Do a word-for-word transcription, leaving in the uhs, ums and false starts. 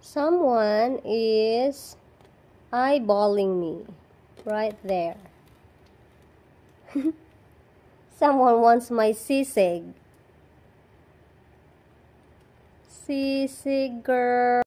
Someone is eyeballing me right there. Someone wants my sisig. Sisig girl.